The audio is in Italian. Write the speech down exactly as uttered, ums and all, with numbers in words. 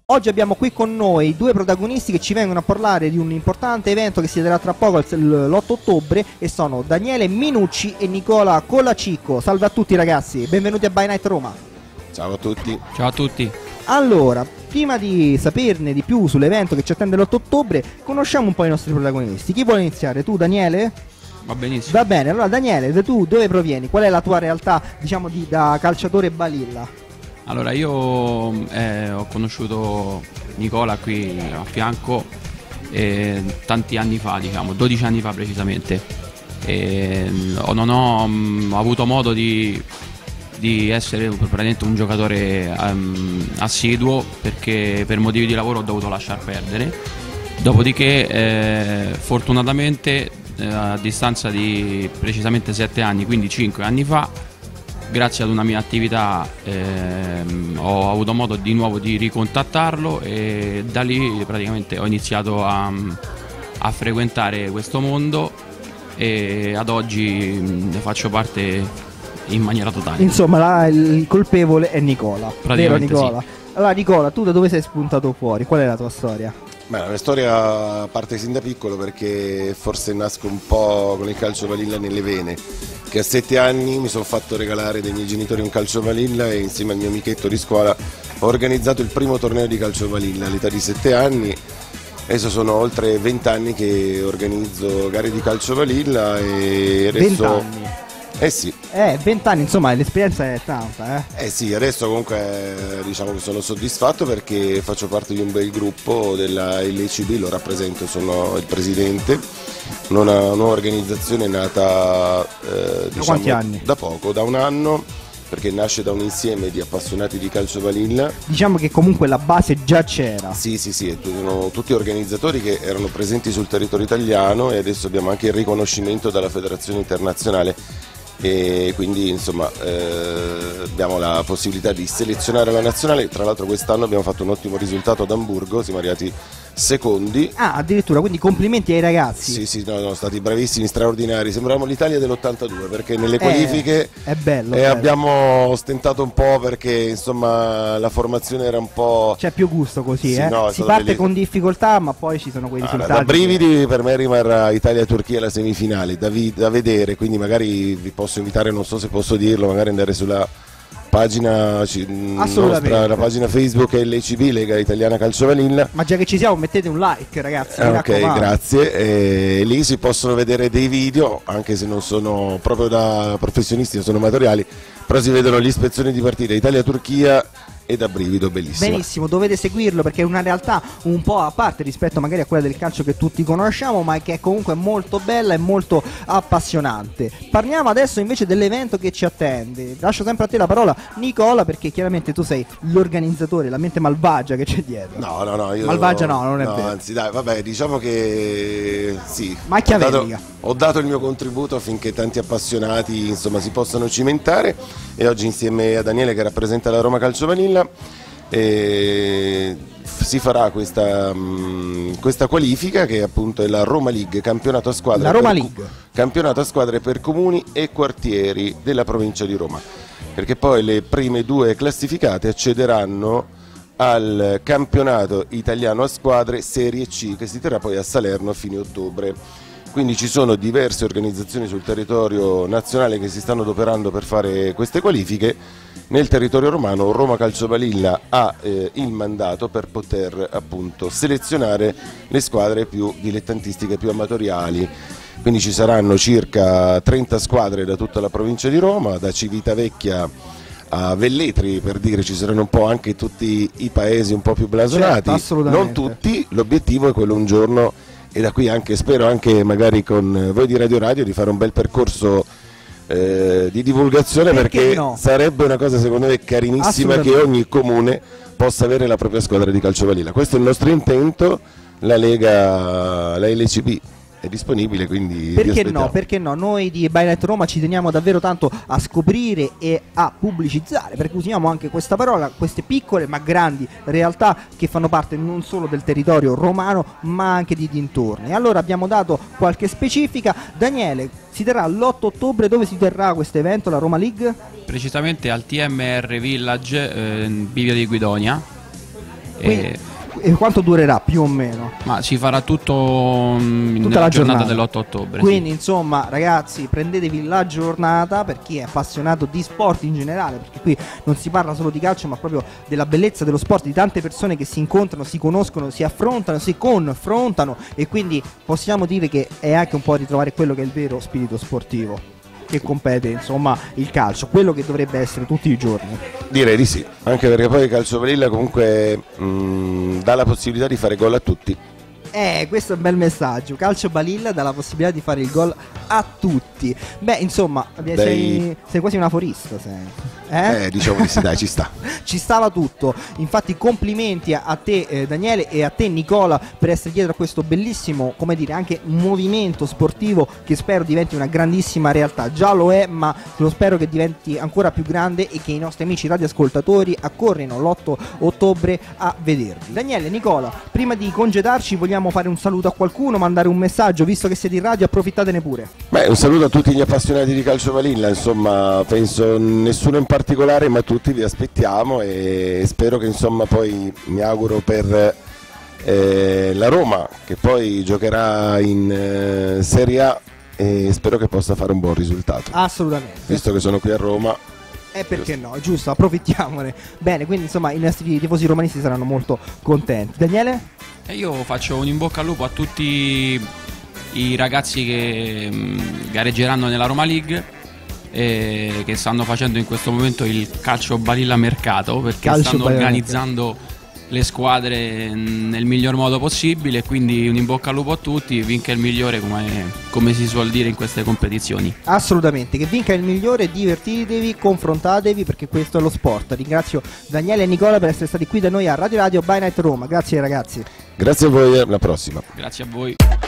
Oggi abbiamo qui con noi due protagonisti che ci vengono a parlare di un importante evento che si terrà tra poco l'otto ottobre e sono Daniele Minucci e Nicola Colacicco. Salve a tutti ragazzi, benvenuti a By Night Roma. Ciao a tutti. Ciao a tutti. Allora, prima di saperne di più sull'evento che ci attende l'otto ottobre, conosciamo un po' i nostri protagonisti. Chi vuole iniziare? Tu Daniele? Va benissimo. Va bene, allora Daniele, tu dove provieni? Qual è la tua realtà, diciamo, di, da calciatore balilla? Allora io eh, ho conosciuto Nicola qui a fianco eh, tanti anni fa, diciamo dodici anni fa precisamente, e non ho, mh, ho avuto modo di, di essere praticamente un giocatore um, assiduo, perché per motivi di lavoro ho dovuto lasciar perdere. Dopodiché eh, fortunatamente eh, a distanza di precisamente sette anni, quindi cinque anni fa, grazie ad una mia attività ehm, ho avuto modo di nuovo di ricontattarlo e da lì praticamente ho iniziato a, a frequentare questo mondo e ad oggi ne faccio parte in maniera totale. Insomma, la, il colpevole è Nicola. Vero Nicola? Sì. Allora Nicola, tu da dove sei spuntato fuori? Qual è la tua storia? Beh, la mia storia parte sin da piccolo, perché forse nasco un po' con il calcio balilla nelle vene, che a sette anni mi sono fatto regalare dai miei genitori un calcio balilla e insieme al mio amichetto di scuola ho organizzato il primo torneo di calcio balilla all'età di sette anni. Adesso sono oltre venti anni che organizzo gare di calcio balilla e adesso... venti anni? Eh sì. Eh, venti anni, insomma, l'esperienza è tanta, eh? Eh sì, adesso comunque diciamo che sono soddisfatto perché faccio parte di un bel gruppo della L C B, lo rappresento, sono il presidente, una nuova organizzazione nata eh, diciamo, da quanti anni? Da poco, da un anno, perché nasce da un insieme di appassionati di calcio balilla. Diciamo che comunque la base già c'era. Sì, sì, sì, sono tutti organizzatori che erano presenti sul territorio italiano e adesso abbiamo anche il riconoscimento dalla federazione internazionale. E quindi insomma eh, abbiamo la possibilità di selezionare la nazionale. Tra l'altro quest'anno abbiamo fatto un ottimo risultato ad Amburgo, siamo arrivati secondi. Ah, addirittura, quindi complimenti ai ragazzi. Sì, sì, no, no, stati bravissimi, straordinari. Sembravamo l'Italia dell'ottantadue, perché nelle qualifiche eh, è bello, eh, bello. abbiamo stentato un po' perché insomma la formazione era un po'... C'è più gusto così, sì, eh? no, si parte bellissimo. con difficoltà, ma poi ci sono quei Ah, risultati. da brividi che... per me rimarrà Italia-Turchia la semifinale, da, vi- da vedere, quindi magari vi posso invitare, non so se posso dirlo, magari andare sulla pagina nostra, la pagina Facebook L C B, Lega Italiana Calcio Balilla. Ma già che ci siamo, mettete un like ragazzi, eh, mi ok, raccomando. grazie. E lì si possono vedere dei video, anche se non sono proprio da professionisti, sono amatoriali, però si vedono le ispezioni di partita Italia-Turchia e da brivido, bellissimo. Benissimo, dovete seguirlo perché è una realtà un po' a parte rispetto magari a quella del calcio che tutti conosciamo, ma che è comunque molto bella e molto appassionante. Parliamo adesso invece dell'evento che ci attende. Lascio sempre a te la parola Nicola, perché chiaramente tu sei l'organizzatore, la mente malvagia che c'è dietro. No, no, no, io malvagia no, non è no, vero. Anzi, dai, vabbè, diciamo che sì, Machiavellica. Ho dato, ho dato il mio contributo affinché tanti appassionati, insomma, si possano cimentare, e oggi insieme a Daniele, che rappresenta la Roma Calcio Balilla, e si farà questa, mh, questa qualifica, che appunto è la Roma League, campionato a squadre, la Roma per, League. campionato a squadre per comuni e quartieri della provincia di Roma, perché poi le prime due classificate accederanno al campionato italiano a squadre Serie C, che si terrà poi a Salerno a fine ottobre. Quindi ci sono diverse organizzazioni sul territorio nazionale che si stanno adoperando per fare queste qualifiche. Nel territorio romano Roma Calcio Balilla ha eh, il mandato per poter appunto selezionare le squadre più dilettantistiche, più amatoriali. Quindi ci saranno circa trenta squadre da tutta la provincia di Roma, da Civitavecchia a Velletri, per dire, ci saranno un po' anche tutti i paesi un po' più blasonati. Certo, non tutti, l'obiettivo è quello un giorno, e da qui anche spero anche magari con voi di Radio Radio di fare un bel percorso eh, di divulgazione, perché, perché no? sarebbe una cosa secondo me carinissima che ogni comune possa avere la propria squadra di calcio balilla. Questo è il nostro intento. La Lega, la L C B è disponibile, quindi perché no, perché no? Noi di By Night Roma ci teniamo davvero tanto a scoprire e a pubblicizzare, perché usiamo anche questa parola, queste piccole ma grandi realtà che fanno parte non solo del territorio romano ma anche di dintorni. Allora abbiamo dato qualche specifica. Daniele, si terrà l'otto ottobre, dove si terrà questo evento, la Roma League? Precisamente al T M R Village eh, in Bivia di Guidonia. E E quanto durerà più o meno? Ma si farà tutto um, Tutta nella la giornata, giornata dell'otto ottobre. Quindi sì. insomma ragazzi, prendetevi la giornata per chi è appassionato di sport in generale, perché qui non si parla solo di calcio ma proprio della bellezza dello sport, di tante persone che si incontrano, si conoscono, si affrontano, si confrontano, e quindi possiamo dire che è anche un po' ritrovare quello che è il vero spirito sportivo che compete, insomma, il calcio, quello che dovrebbe essere tutti i giorni. Direi di sì, anche perché poi il calcio balilla comunque mh, dà la possibilità di fare gol a tutti. Eh, questo è un bel messaggio. Calcio balilla dà la possibilità di fare il gol a tutti. Beh, insomma, sei, Dei... sei quasi un aforista, sei. Eh? Eh, diciamo di sì, dai, ci sta. Ci stava tutto. Infatti complimenti a, a te eh, Daniele e a te Nicola per essere dietro a questo bellissimo, come dire, anche movimento sportivo che spero diventi una grandissima realtà. Già lo è, ma lo spero che diventi ancora più grande e che i nostri amici radioascoltatori accorrino l'otto ottobre a vedervi. Daniele, Nicola, prima di congedarci vogliamo fare un saluto a qualcuno, mandare un messaggio, visto che siete in radio, approfittatene pure. Beh, un saluto a tutti gli appassionati di calcio balilla, insomma, penso nessuno in particolare, ma tutti vi aspettiamo e spero che, insomma, poi mi auguro per eh, la Roma, che poi giocherà in eh, Serie A, e spero che possa fare un buon risultato. Assolutamente. Visto che sono qui a Roma. E perché no, giusto, approfittiamone. Bene, quindi insomma i nostri tifosi romanisti saranno molto contenti. Daniele? E io faccio un in bocca al lupo a tutti i ragazzi che mh, gareggeranno nella Roma League e che stanno facendo in questo momento il calcio balilla mercato, perché Calcio stanno balilla organizzando le squadre nel miglior modo possibile, quindi un in bocca al lupo a tutti, vinca il migliore, come, come si suol dire in queste competizioni. Assolutamente, che vinca il migliore, divertitevi, confrontatevi, perché questo è lo sport. Ringrazio Daniele e Nicola per essere stati qui da noi a Radio Radio by Night Roma. Grazie ragazzi. Grazie a voi, alla prossima. Grazie a voi.